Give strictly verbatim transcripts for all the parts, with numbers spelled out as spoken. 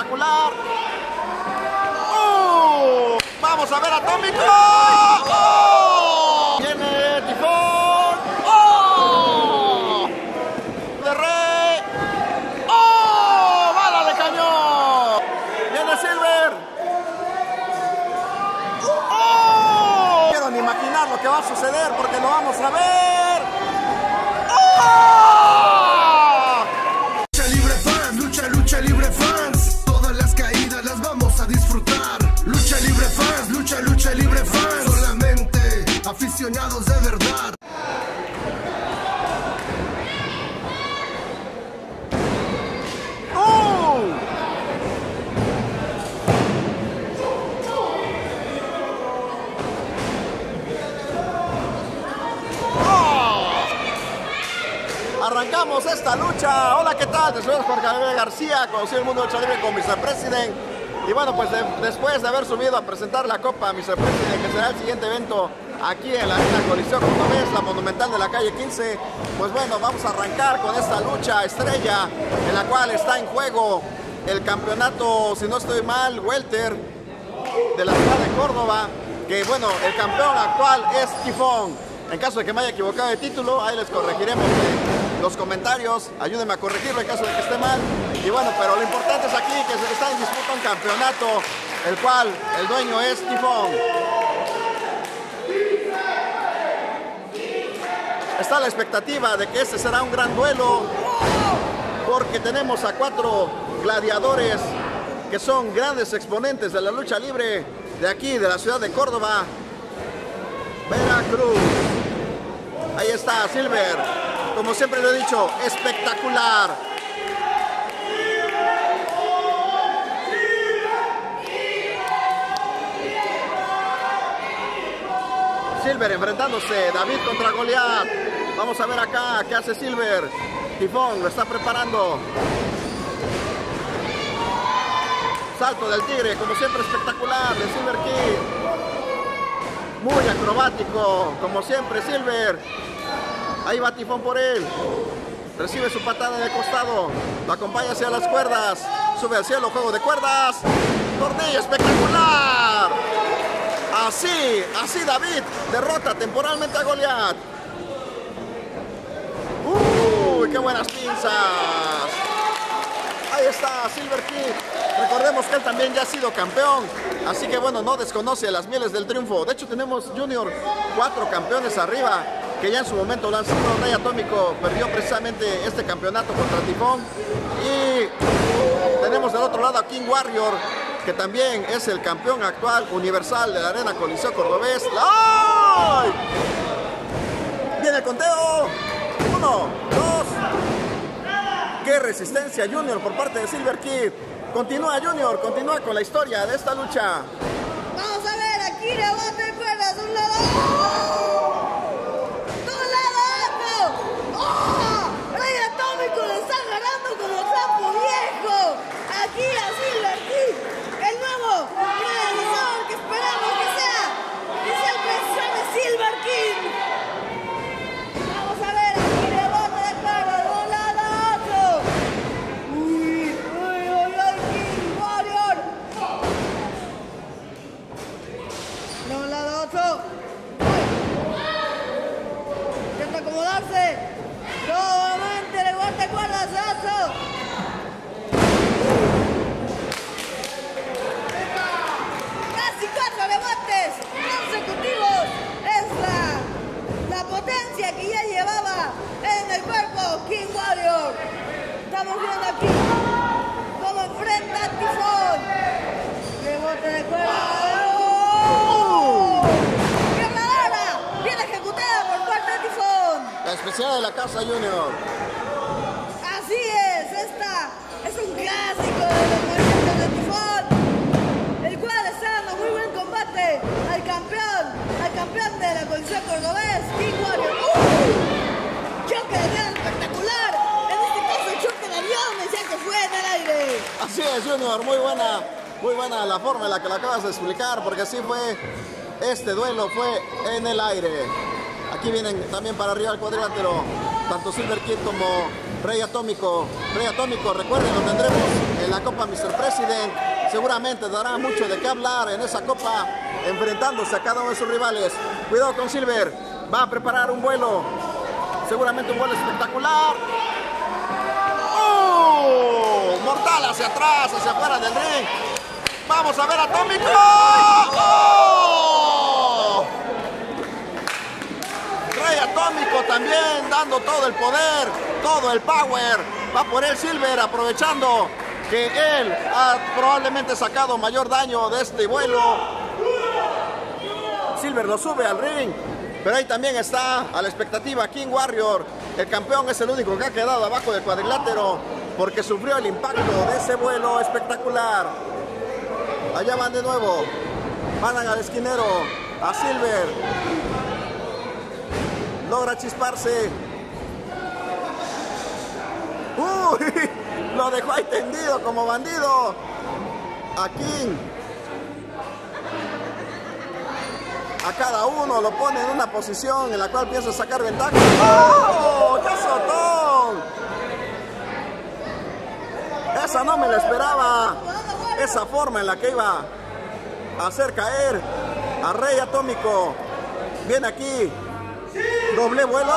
espectacular. ¡Oh! Vamos a ver Atómico. ¡Oh! Viene Tifón. ¡Oh! De Rey. ¡Oh! Bala de cañón. Viene Silver. ¡Oh! No quiero ni imaginar lo que va a suceder porque lo vamos a ver. ¡Oh! Lucha libre fans, lucha, lucha libre fans. Todas las caídas las vamos a disfrutar. Lucha libre fans, lucha, lucha libre fans. Solamente aficionados de verdad. ¡Oh! Arrancamos esta lucha. Hola, ¿qué tal? Te soy Jorge Javier García, conocí el mundo de lucha libre con mister President. Y bueno, pues de, después de haber subido a presentar la Copa mister President, que será el siguiente evento aquí en la Arena Coliseo Cordobés, la Monumental de la calle quince, pues bueno, vamos a arrancar con esta lucha estrella en la cual está en juego el campeonato, si no estoy mal, welter de la ciudad de Córdoba, que bueno, el campeón actual es Tifón. En caso de que me haya equivocado de título, ahí les corregiremos en los comentarios, ayúdenme a corregirlo en caso de que esté mal. Y bueno, pero lo importante es aquí que se está en disputa un campeonato, el cual el dueño es Tifón. Está la expectativa de que este será un gran duelo, porque tenemos a cuatro gladiadores que son grandes exponentes de la lucha libre de aquí, de la ciudad de Córdoba, Veracruz. Ahí está Silver, como siempre lo he dicho, espectacular. Silver enfrentándose, David contra Goliat. Vamos a ver acá qué hace Silver. Tifón lo está preparando. Salto del tigre, como siempre espectacular de Silver King. Muy acrobático, como siempre Silver. Ahí va Tifón por él. Recibe su patada de costado. Lo acompaña hacia las cuerdas. Sube al cielo, juego de cuerdas. Tornillo espectacular. Así, así David derrota temporalmente a Goliat. Uy, qué buenas pinzas. Ahí está Silver King. Recordemos que él también ya ha sido campeón. Así que bueno, no desconoce las mieles del triunfo. De hecho tenemos Junior, cuatro campeones arriba, que ya en su momento lo han sido. Rey Atómico perdió precisamente este campeonato contra Tifón. Y tenemos del otro lado a King Warrior, que también es el campeón actual universal de la Arena Coliseo Cordobés. ¡Ay! Viene el conteo. Uno, dos. ¡Qué resistencia Junior por parte de Silver Kid! Continúa Junior, continúa con la historia de esta lucha. Vamos a ver, aquí levanta cuerdas de un lado. ¡Oh! ¡De un lado otro! ¡Oh! Rey Atómico le está agarrando como sapo viejo. Aquí a Silver King, el nuevo predecesor que esperamos que sea, que sea el predecesor de Silver King. Vamos a ver, aquí levanta de cuerdas de un lado a otro. Uy, uy, uy, uy, King Warrior. De un lado a otro. Intenta acomodarse. Nuevamente le guarda cuerdas a otro. Casi cuatro remates consecutivos. Es la, la potencia que ya llevaba en el cuerpo King Warrior. Estamos viendo aquí cómo enfrenta a Tifón. Rebote de cuerda. ¡Oh! ¡Quebradora! Bien ejecutada por parte de Tifón. La especial de la casa Junior. Así es, esta es un clásico de los movimientos de Tifón, el cual está dando muy buen combate al campeón, al campeón de la Coliseo Cordobés, King Warrior. ¡Uh! Choque de avión espectacular, en este caso el choque de avión, decía que fue en el aire. Así es Junior, muy buena, muy buena la forma en la que lo acabas de explicar, porque así fue, este duelo fue en el aire. Aquí vienen también para arriba el cuadrilátero, tanto Silver Kid como Rey Atómico. Rey Atómico, recuerden, lo tendremos en la Copa mister President. Seguramente dará mucho de qué hablar en esa Copa, enfrentándose a cada uno de sus rivales. Cuidado con Silver, va a preparar un vuelo, seguramente un vuelo espectacular. ¡Oh! Mortal hacia atrás, hacia afuera del ring. Vamos a ver a Atómico. ¡Oh! Rey Atómico también dando todo el poder, todo el power. Va por él Silver, aprovechando que él ha probablemente sacado mayor daño de este vuelo. Silver lo sube al ring, pero ahí también está a la expectativa King Warrior. El campeón es el único que ha quedado abajo del cuadrilátero porque sufrió el impacto de ese vuelo espectacular. Allá van de nuevo, van al esquinero, a Silver. Logra chisparse. ¡Uy! Lo dejó ahí tendido como bandido a King. A cada uno lo pone en una posición en la cual piensa sacar ventaja. ¡Oh! ¡Qué azotón! Esa no me la esperaba. Esa forma en la que iba a hacer caer a Rey Atómico. Viene aquí. Doble vuelo.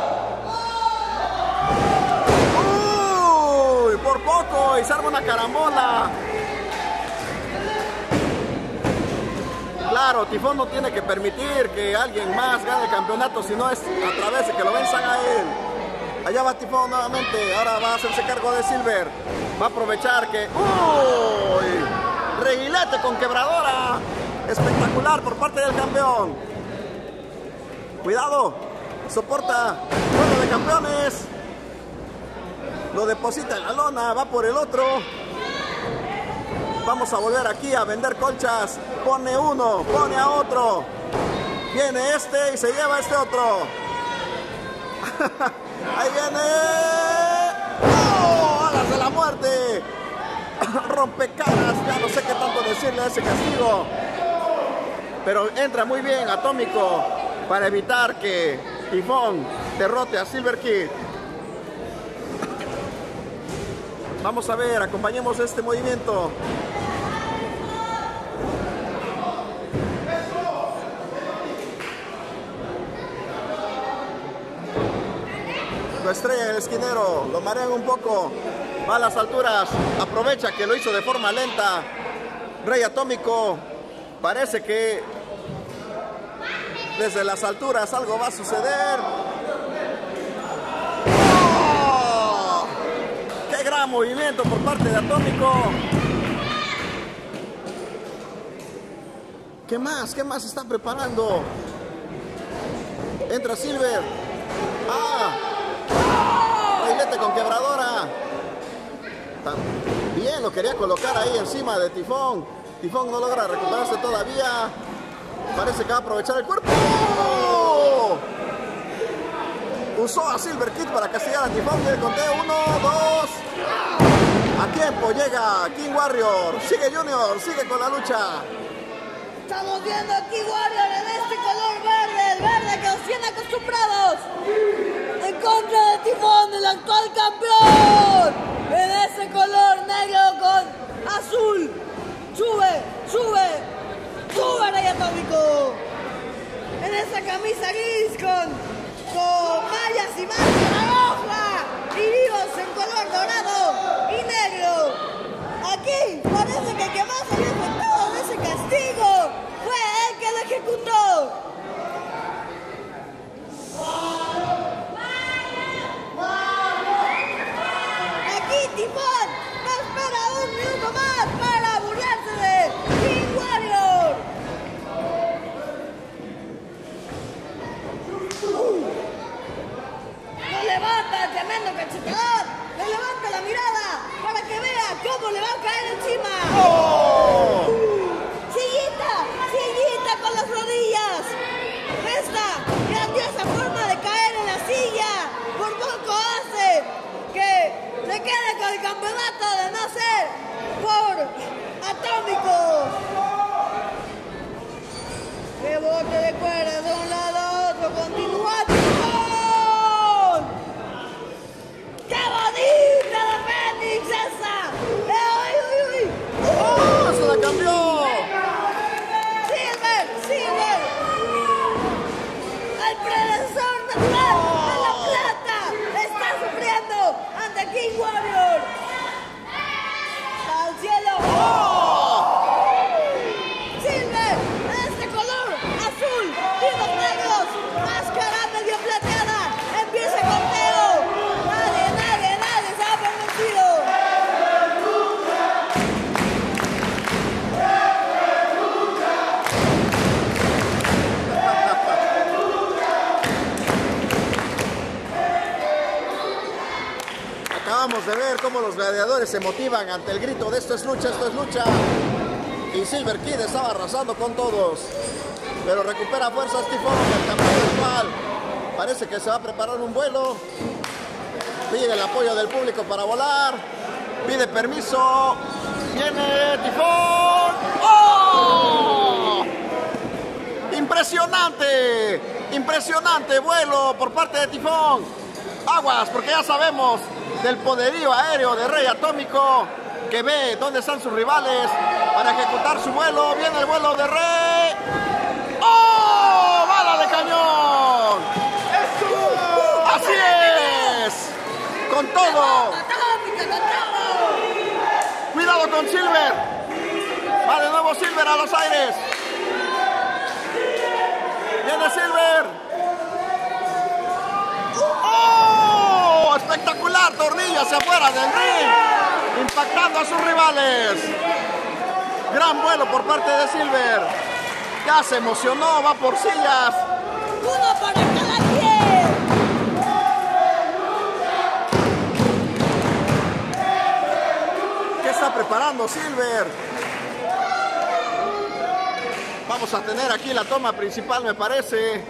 Uy, por poco y se arma una carambola. Claro, Tifón no tiene que permitir que alguien más gane el campeonato, si no es a través de que lo venzan a él. Allá va Tifón nuevamente, ahora va a hacerse cargo de Silver. Va a aprovechar que... ¡Uy! Reguilete con quebradora. Espectacular por parte del campeón. Cuidado, soporta juego de campeones. Lo deposita en la lona, va por el otro. Vamos a volver aquí a vender colchas. Pone uno, pone a otro. Viene este y se lleva este otro. Ahí viene. ¡Oh! ¡Alas de la muerte! Rompecaras, ya no sé qué tanto decirle a ese castigo. Pero entra muy bien Atómico para evitar que Tifón derrote a Silver Kid. Vamos a ver, acompañemos este movimiento. Lo estrella en el esquinero, lo marean un poco, va a las alturas, aprovecha que lo hizo de forma lenta. Rey Atómico, parece que desde las alturas algo va a suceder. ¡Oh! ¡Qué gran movimiento por parte de Atómico! ¿Qué más? ¿Qué más está preparando? Entra Silver. ¡Ah! Reguilete con quebradora. Bien, lo quería colocar ahí encima de Tifón. Tifón no logra recuperarse todavía. Parece que va a aprovechar el cuerpo. ¡Oh! Usó a Silver Kid para castigar a Tifón. Le conté uno, dos. A tiempo llega King Warrior. Sigue Junior, sigue con la lucha. Estamos viendo aquí Warrior en este color verde, el verde que nos tiene acostumbrados. En contra de Tifón, el actual campeón. En ese color negro con azul. Sube, sube, sube Rey Atómico. En esa camisa gris con, con mallas y mancha roja. Y vivos en color dorado y negro. Aquí parece que el que más había afectado de ese castigo fue el que lo ejecutó. Aquí Tifón no espera un minuto más para burlarse de King Warrior. Uh. Lo levanta el tremendo cachetador, le levanta la mirada para que vea cómo le va a caer encima. ¡Oh! Sillita, sillita con las rodillas. Esta grandiosa forma de caer en la silla por poco hace que se quede con el campeonato de no ser por Atómico. Rebote de cuerda de un lado a otro, continuación. ¡Qué bonita la Fénix esa! ¡He los gladiadores se motivan ante el grito de esto es lucha, esto es lucha. Y Silver Kid estaba arrasando con todos. Pero recupera fuerzas Tifón, el campeón actual. Parece que se va a preparar un vuelo. Pide el apoyo del público para volar. Pide permiso. Viene Tifón. ¡Oh! Impresionante. Impresionante vuelo por parte de Tifón. Aguas, porque ya sabemos del poderío aéreo de Rey Atómico, que ve dónde están sus rivales para ejecutar su vuelo. Viene el vuelo de Rey. ¡Oh! ¡Bala de cañón! ¡Eso! ¡Así es! ¡Con todo! ¡Cuidado con Silver! Va de nuevo Silver a los aires. ¡Viene Silver! ¡Oh! ¡Espectacular! Tornillo hacia afuera del ring, impactando a sus rivales. Gran vuelo por parte de Silver. Ya se emocionó, va por sillas. Uno para cada quien. ¿Qué está preparando Silver? Vamos a tener aquí la toma principal, me parece.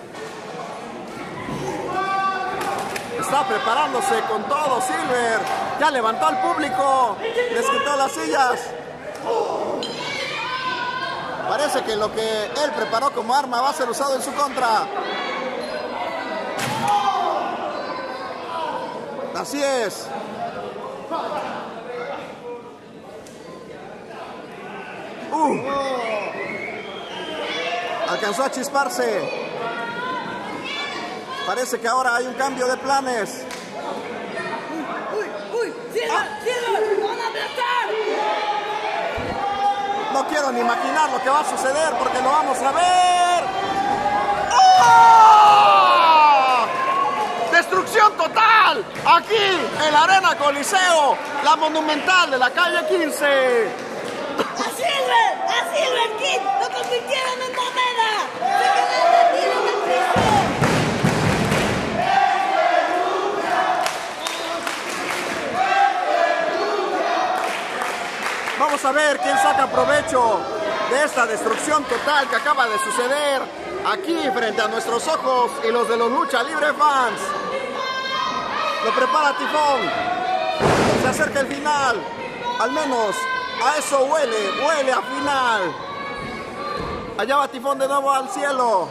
Está preparándose con todo Silver. Ya levantó al público. Les quitó las sillas. Parece que lo que él preparó como arma va a ser usado en su contra. Así es. Uh. Alcanzó a chisparse. Parece que ahora hay un cambio de planes. Uy, uy, Silver, Silver, van a aplastar. No quiero ni imaginar lo que va a suceder porque lo vamos a ver. ¡Oh! ¡Destrucción total! Aquí en la Arena Coliseo, la monumental de la calle quince. ¡A Silver! ¡A Silver Kid! ¡Lo convirtieron en moneda! ¡Se quedó rendido en el piso! Vamos a ver quién saca provecho de esta destrucción total que acaba de suceder aquí frente a nuestros ojos y los de los Lucha Libre Fans. Lo prepara Tifón. Se acerca el final. Al menos a eso huele, huele a final. Allá va Tifón de nuevo al cielo.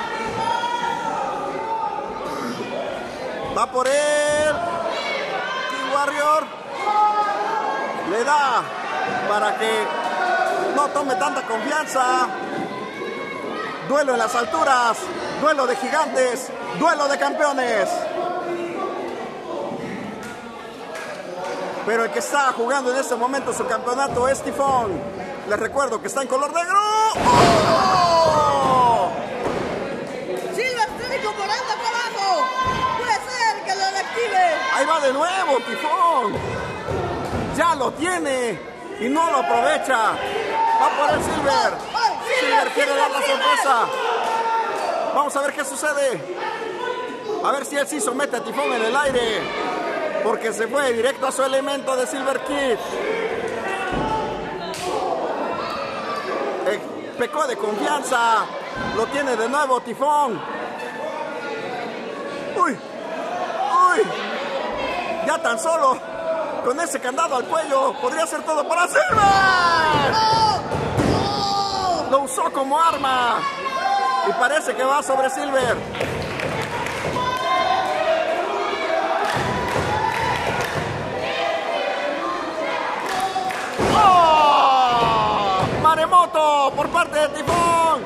Va por él. King Warrior le da para que no tome tanta confianza. Duelo en las alturas, duelo de gigantes, duelo de campeones. Pero el que está jugando en este momento su campeonato es Tifón. Les recuerdo que está en color negro. ¡Oh! Silver está incorporando acá abajo. Puede ser que lo reactive. Ahí va de nuevo Tifón. Ya lo tiene y no lo aprovecha. Va por el Silver. Silver quiere dar la sorpresa. Vamos a ver qué sucede. A ver si él sí somete a Tifón en el aire, porque se fue directo a su elemento de Silver Kid. Eh, pecó de confianza. Lo tiene de nuevo Tifón. Uy, uy. Ya tan solo con ese candado al cuello podría ser todo para Silver. ¡Oh! ¡Oh! Lo usó como arma y parece que va sobre Silver. ¡Oh! Maremoto por parte de Tifón.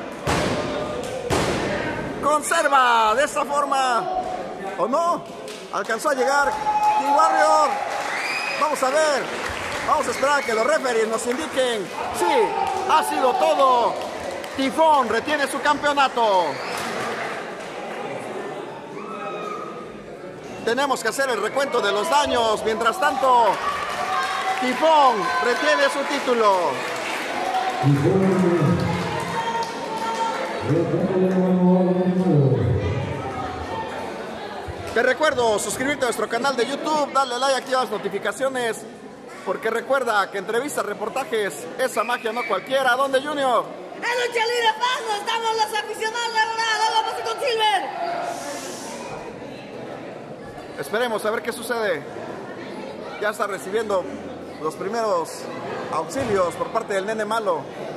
Conserva de esta forma. ¿O no? Alcanzó a llegar King Warrior. Vamos a ver. Vamos a esperar a que los referees nos indiquen. Sí, ha sido todo. Tifón retiene su campeonato. Tenemos que hacer el recuento de los daños. Mientras tanto, Tifón retiene su título. Te recuerdo suscribirte a nuestro canal de YouTube, darle like, activa las notificaciones, porque recuerda que entrevistas, reportajes, esa magia no cualquiera. ¿Dónde, Junior? En Lucha Libre Fans, estamos los aficionados, la verdad, vamos a con Silver. Esperemos a ver qué sucede. Ya está recibiendo los primeros auxilios por parte del nene malo.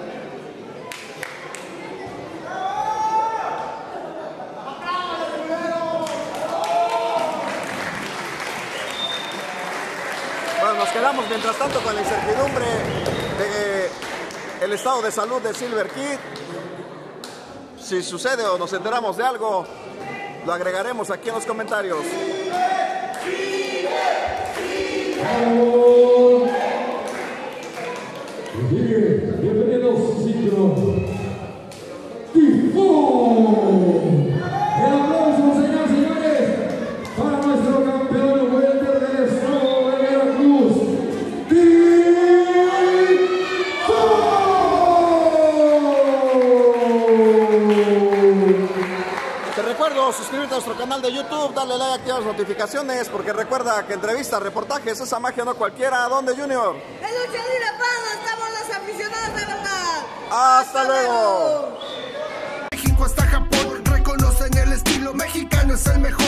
Bueno, nos quedamos mientras tanto con la incertidumbre del estado de salud de Silver Kid. Si sucede o nos enteramos de algo, lo agregaremos aquí en los comentarios. Bienvenidos a su sitio. ¡Tifón! El aplauso, señoras y señores, para nuestro campeón welter del estado de Veracruz, ¡Tifón! Te recuerdo suscribirte a nuestro canal de YouTube, darle like, activar las notificaciones, porque recuerda que entrevistas, reportajes, esa magia no cualquiera. ¿Dónde, Junior? En Lucha Libre Fans, estamos los aficionados, de verdad. ¡Hasta luego! México hasta Japón reconocen el estilo mexicano, es el mejor.